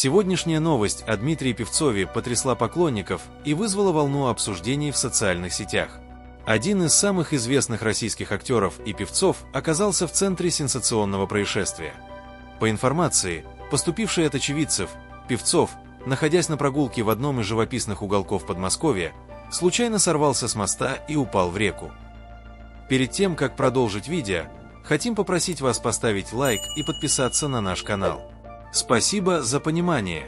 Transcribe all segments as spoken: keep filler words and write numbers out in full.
Сегодняшняя новость о Дмитрии Певцове потрясла поклонников и вызвала волну обсуждений в социальных сетях. Один из самых известных российских актеров и певцов оказался в центре сенсационного происшествия. По информации, поступившей от очевидцев, Певцов, находясь на прогулке в одном из живописных уголков Подмосковья, случайно сорвался с моста и упал в реку. Перед тем, как продолжить видео, хотим попросить вас поставить лайк и подписаться на наш канал. Спасибо за понимание.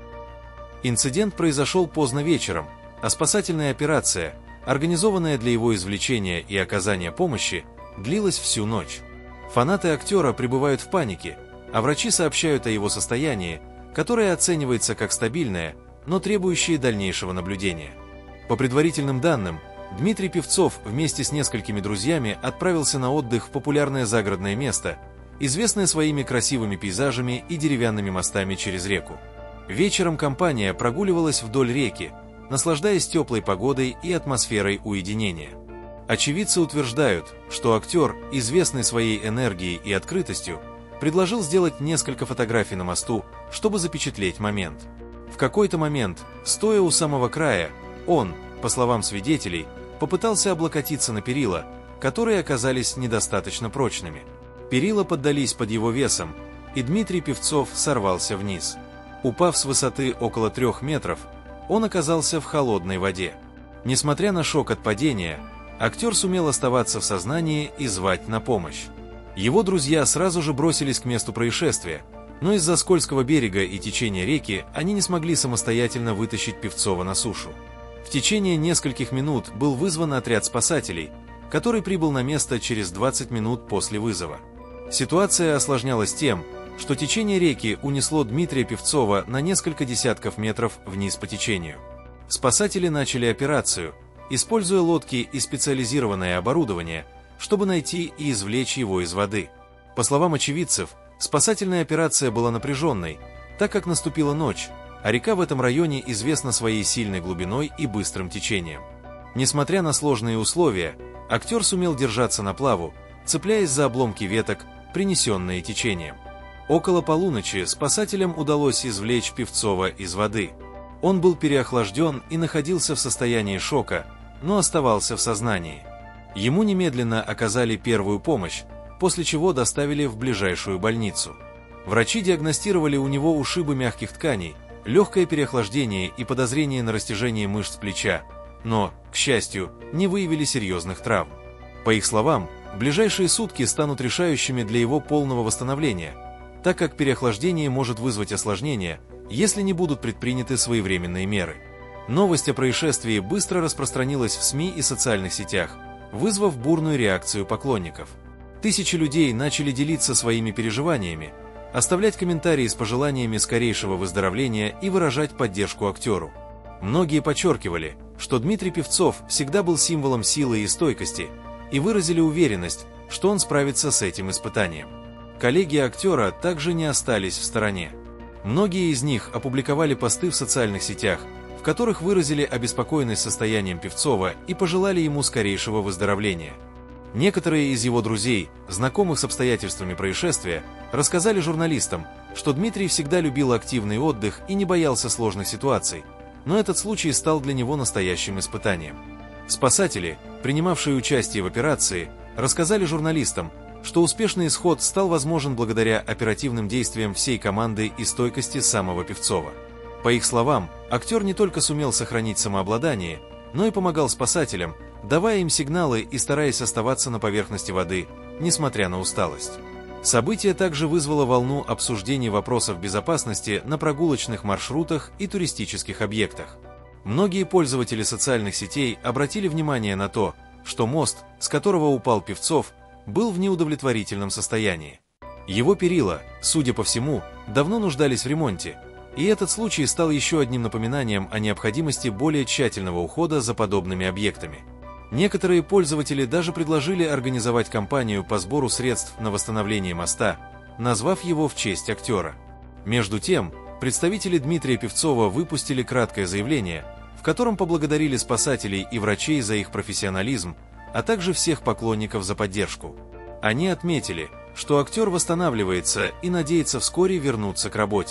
Инцидент произошел поздно вечером, а спасательная операция, организованная для его извлечения и оказания помощи, длилась всю ночь. Фанаты актера пребывают в панике, а врачи сообщают о его состоянии, которое оценивается как стабильное, но требующее дальнейшего наблюдения. По предварительным данным, Дмитрий Певцов вместе с несколькими друзьями отправился на отдых в популярное загородное место, известное своими красивыми пейзажами и деревянными мостами через реку. Вечером компания прогуливалась вдоль реки, наслаждаясь теплой погодой и атмосферой уединения. Очевидцы утверждают, что актер, известный своей энергией и открытостью, предложил сделать несколько фотографий на мосту, чтобы запечатлеть момент. В какой-то момент, стоя у самого края, он, по словам свидетелей, попытался облокотиться на перила, которые оказались недостаточно прочными. Перила поддались под его весом, и Дмитрий Певцов сорвался вниз. Упав с высоты около трех метров, он оказался в холодной воде. Несмотря на шок от падения, актер сумел оставаться в сознании и звать на помощь. Его друзья сразу же бросились к месту происшествия, но из-за скользкого берега и течения реки они не смогли самостоятельно вытащить Певцова на сушу. В течение нескольких минут был вызван отряд спасателей, который прибыл на место через двадцать минут после вызова. Ситуация осложнялась тем, что течение реки унесло Дмитрия Певцова на несколько десятков метров вниз по течению. Спасатели начали операцию, используя лодки и специализированное оборудование, чтобы найти и извлечь его из воды. По словам очевидцев, спасательная операция была напряженной, так как наступила ночь, а река в этом районе известна своей сильной глубиной и быстрым течением. Несмотря на сложные условия, актер сумел держаться на плаву, цепляясь за обломки веток, принесенные течением. Около полуночи спасателям удалось извлечь Певцова из воды. Он был переохлажден и находился в состоянии шока, но оставался в сознании. Ему немедленно оказали первую помощь, после чего доставили в ближайшую больницу. Врачи диагностировали у него ушибы мягких тканей, легкое переохлаждение и подозрение на растяжение мышц плеча, но, к счастью, не выявили серьезных травм. По их словам, ближайшие сутки станут решающими для его полного восстановления, так как переохлаждение может вызвать осложнения, если не будут предприняты своевременные меры. Новость о происшествии быстро распространилась в СМИ и социальных сетях, вызвав бурную реакцию поклонников. Тысячи людей начали делиться своими переживаниями, оставлять комментарии с пожеланиями скорейшего выздоровления и выражать поддержку актеру. Многие подчеркивали, что Дмитрий Певцов всегда был символом силы и стойкости, и выразили уверенность, что он справится с этим испытанием. Коллеги актера также не остались в стороне. Многие из них опубликовали посты в социальных сетях, в которых выразили обеспокоенность состоянием Певцова и пожелали ему скорейшего выздоровления. Некоторые из его друзей, знакомых с обстоятельствами происшествия, рассказали журналистам, что Дмитрий всегда любил активный отдых и не боялся сложных ситуаций, но этот случай стал для него настоящим испытанием. Спасатели, принимавшие участие в операции, рассказали журналистам, что успешный исход стал возможен благодаря оперативным действиям всей команды и стойкости самого Певцова. По их словам, актер не только сумел сохранить самообладание, но и помогал спасателям, давая им сигналы и стараясь оставаться на поверхности воды, несмотря на усталость. Событие также вызвало волну обсуждений вопросов безопасности на прогулочных маршрутах и туристических объектах. Многие пользователи социальных сетей обратили внимание на то, что мост, с которого упал Певцов, был в неудовлетворительном состоянии. Его перила, судя по всему, давно нуждались в ремонте, и этот случай стал еще одним напоминанием о необходимости более тщательного ухода за подобными объектами. Некоторые пользователи даже предложили организовать кампанию по сбору средств на восстановление моста, назвав его в честь актера. Между тем, представители Дмитрия Певцова выпустили краткое заявление, в котором поблагодарили спасателей и врачей за их профессионализм, а также всех поклонников за поддержку. Они отметили, что актер восстанавливается и надеется вскоре вернуться к работе.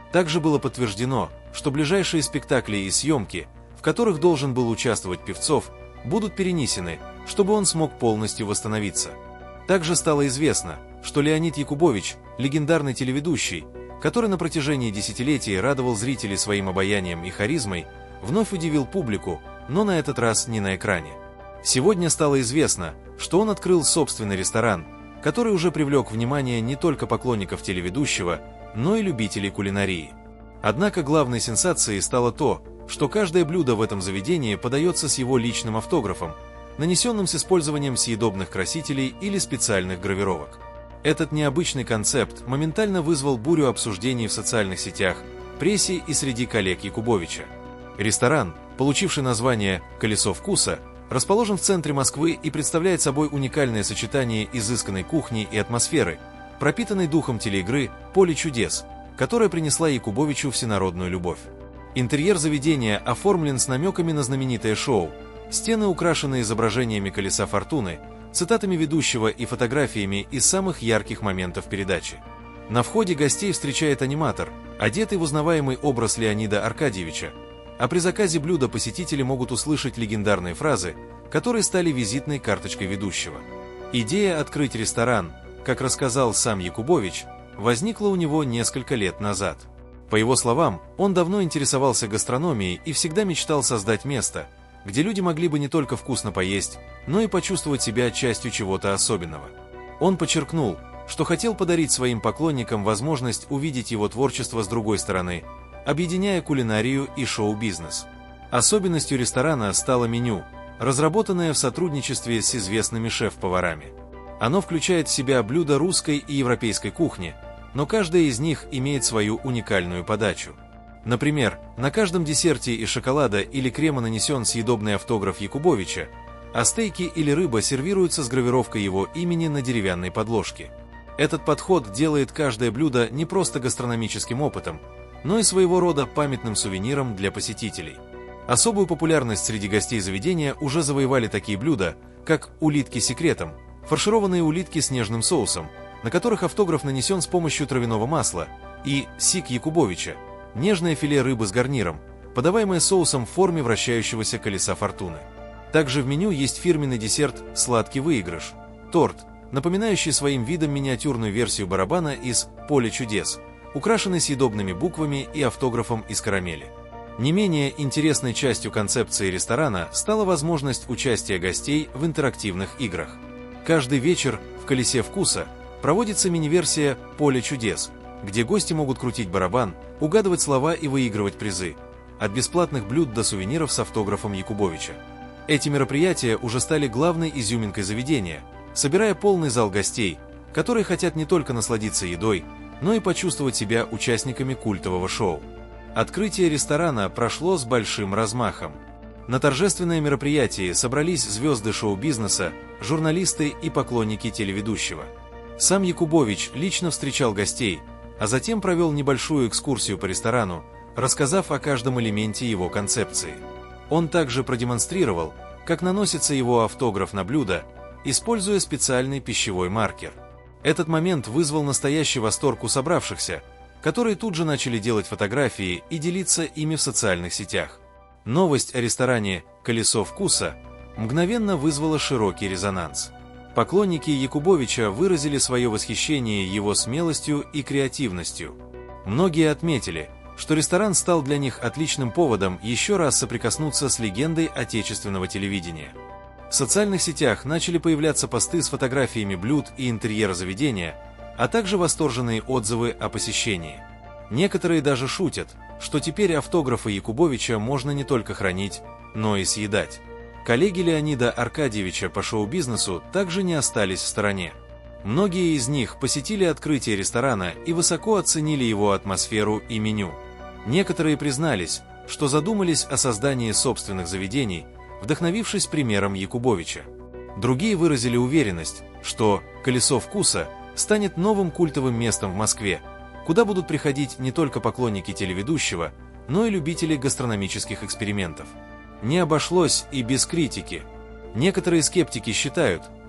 Также было подтверждено, что ближайшие спектакли и съемки, в которых должен был участвовать Певцов, будут перенесены, чтобы он смог полностью восстановиться. Также стало известно, что Леонид Якубович, легендарный телеведущий, который на протяжении десятилетий радовал зрителей своим обаянием и харизмой, вновь удивил публику, но на этот раз не на экране. Сегодня стало известно, что он открыл собственный ресторан, который уже привлек внимание не только поклонников телеведущего, но и любителей кулинарии. Однако главной сенсацией стало то, что каждое блюдо в этом заведении подается с его личным автографом, нанесенным с использованием съедобных красителей или специальных гравировок. Этот необычный концепт моментально вызвал бурю обсуждений в социальных сетях, прессе и среди коллег Якубовича. Ресторан, получивший название «Колесо вкуса», расположен в центре Москвы и представляет собой уникальное сочетание изысканной кухни и атмосферы, пропитанной духом телеигры «Поле чудес», которая принесла Якубовичу всенародную любовь. Интерьер заведения оформлен с намеками на знаменитое шоу, стены украшены изображениями колеса фортуны, цитатами ведущего и фотографиями из самых ярких моментов передачи. На входе гостей встречает аниматор, одетый в узнаваемый образ Леонида Аркадьевича, а при заказе блюда посетители могут услышать легендарные фразы, которые стали визитной карточкой ведущего. Идея открыть ресторан, как рассказал сам Якубович, возникла у него несколько лет назад. По его словам, он давно интересовался гастрономией и всегда мечтал создать место, где люди могли бы не только вкусно поесть, но и почувствовать себя частью чего-то особенного. Он подчеркнул, что хотел подарить своим поклонникам возможность увидеть его творчество с другой стороны, объединяя кулинарию и шоу-бизнес. Особенностью ресторана стало меню, разработанное в сотрудничестве с известными шеф-поварами. Оно включает в себя блюда русской и европейской кухни, но каждая из них имеет свою уникальную подачу. Например, на каждом десерте из шоколада или крема нанесен съедобный автограф Якубовича, а стейки или рыба сервируются с гравировкой его имени на деревянной подложке. Этот подход делает каждое блюдо не просто гастрономическим опытом, но и своего рода памятным сувениром для посетителей. Особую популярность среди гостей заведения уже завоевали такие блюда, как улитки секретом, фаршированные улитки с нежным соусом, на которых автограф нанесен с помощью травяного масла, и сик Якубовича, нежное филе рыбы с гарниром, подаваемое соусом в форме вращающегося колеса фортуны. Также в меню есть фирменный десерт «Сладкий выигрыш» – торт, напоминающий своим видом миниатюрную версию барабана из «Поле чудес», украшенный съедобными буквами и автографом из карамели. Не менее интересной частью концепции ресторана стала возможность участия гостей в интерактивных играх. Каждый вечер в «Колесе вкуса» проводится мини-версия «Поле чудес», где гости могут крутить барабан, угадывать слова и выигрывать призы, от бесплатных блюд до сувениров с автографом Якубовича. Эти мероприятия уже стали главной изюминкой заведения, собирая полный зал гостей, которые хотят не только насладиться едой, но и почувствовать себя участниками культового шоу. Открытие ресторана прошло с большим размахом. На торжественное мероприятие собрались звезды шоу-бизнеса, журналисты и поклонники телеведущего. Сам Якубович лично встречал гостей, а затем провел небольшую экскурсию по ресторану, рассказав о каждом элементе его концепции. Он также продемонстрировал, как наносится его автограф на блюдо, используя специальный пищевой маркер. Этот момент вызвал настоящий восторг у собравшихся, которые тут же начали делать фотографии и делиться ими в социальных сетях. Новость о ресторане «Колесо вкуса» мгновенно вызвала широкий резонанс. Поклонники Якубовича выразили свое восхищение его смелостью и креативностью. Многие отметили, что ресторан стал для них отличным поводом еще раз соприкоснуться с легендой отечественного телевидения. В социальных сетях начали появляться посты с фотографиями блюд и интерьера заведения, а также восторженные отзывы о посещении. Некоторые даже шутят, что теперь автографы Якубовича можно не только хранить, но и съедать. Коллеги Леонида Аркадьевича по шоу-бизнесу также не остались в стороне. Многие из них посетили открытие ресторана и высоко оценили его атмосферу и меню. Некоторые признались, что задумались о создании собственных заведений, вдохновившись примером Якубовича. Другие выразили уверенность, что «Колесо вкуса» станет новым культовым местом в Москве, куда будут приходить не только поклонники телеведущего, но и любители гастрономических экспериментов. Не обошлось и без критики. Некоторые скептики считают,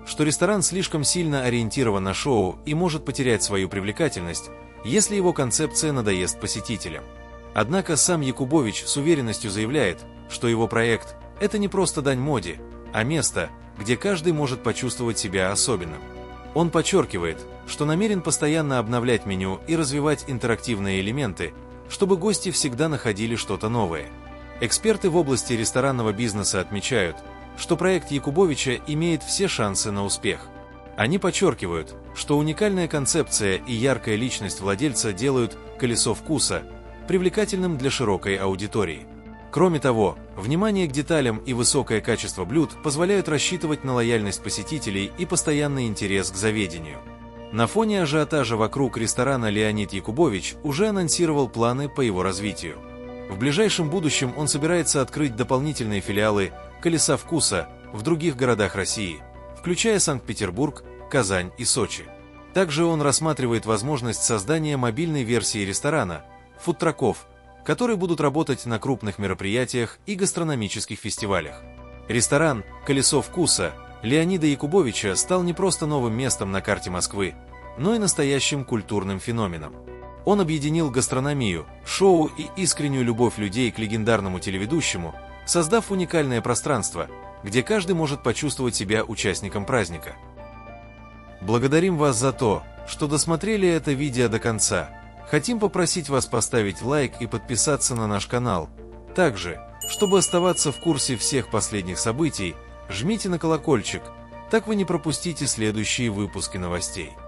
что ресторан слишком сильно ориентирован на шоу и может потерять свою привлекательность, если его концепция надоест посетителям. Однако сам Якубович с уверенностью заявляет, что его проект – это не просто дань моде, а место, где каждый может почувствовать себя особенным. Он подчеркивает, что намерен постоянно обновлять меню и развивать интерактивные элементы, чтобы гости всегда находили что-то новое. Эксперты в области ресторанного бизнеса отмечают, что проект Якубовича имеет все шансы на успех. Они подчеркивают, что уникальная концепция и яркая личность владельца делают «Колесо вкуса» привлекательным для широкой аудитории. Кроме того, внимание к деталям и высокое качество блюд позволяют рассчитывать на лояльность посетителей и постоянный интерес к заведению. На фоне ажиотажа вокруг ресторана Леонид Якубович уже анонсировал планы по его развитию. В ближайшем будущем он собирается открыть дополнительные филиалы «Колеса вкуса» в других городах России, включая Санкт-Петербург, Казань и Сочи. Также он рассматривает возможность создания мобильной версии ресторана, фудтраков, которые будут работать на крупных мероприятиях и гастрономических фестивалях. Ресторан «Колесо вкуса» Леонида Якубовича стал не просто новым местом на карте Москвы, но и настоящим культурным феноменом. Он объединил гастрономию, шоу и искреннюю любовь людей к легендарному телеведущему, создав уникальное пространство, где каждый может почувствовать себя участником праздника. Благодарим вас за то, что досмотрели это видео до конца. Хотим попросить вас поставить лайк и подписаться на наш канал. Также, чтобы оставаться в курсе всех последних событий, жмите на колокольчик, так вы не пропустите следующие выпуски новостей.